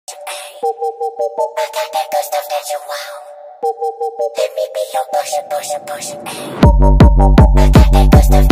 I got that good stuff that you want. Let me be your pusher, pusher, pusher, ayy. I got that good stuff